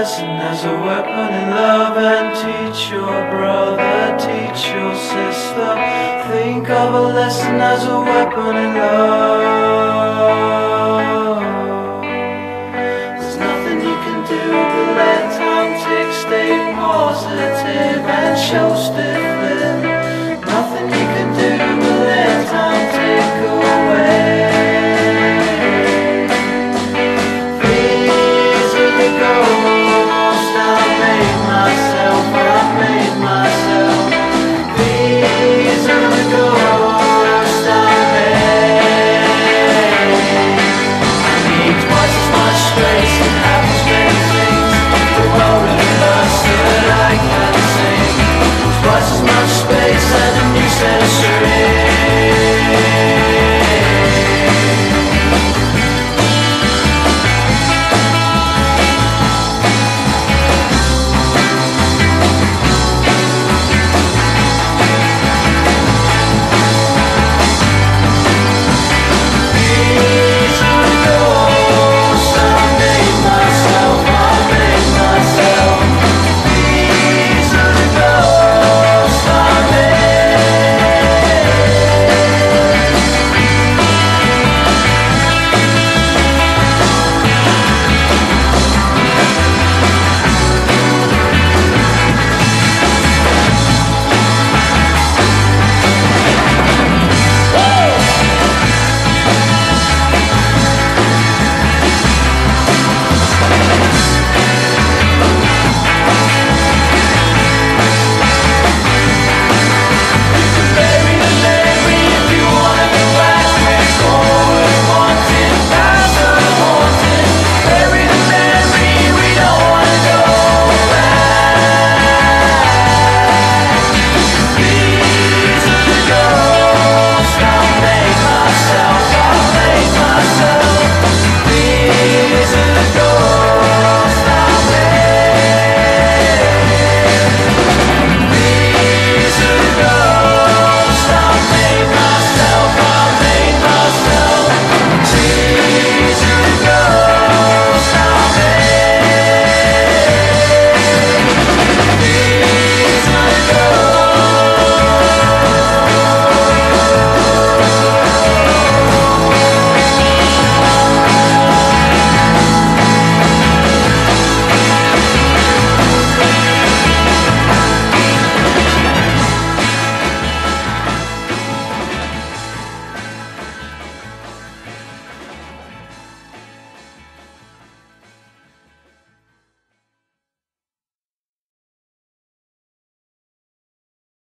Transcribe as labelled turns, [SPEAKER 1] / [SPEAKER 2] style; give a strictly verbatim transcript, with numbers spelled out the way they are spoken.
[SPEAKER 1] lesson as a weapon in love, and teach your brother, teach your sister. Think of a lesson as a weapon in love. There's nothing you can do but let time tick. Stay positive and show still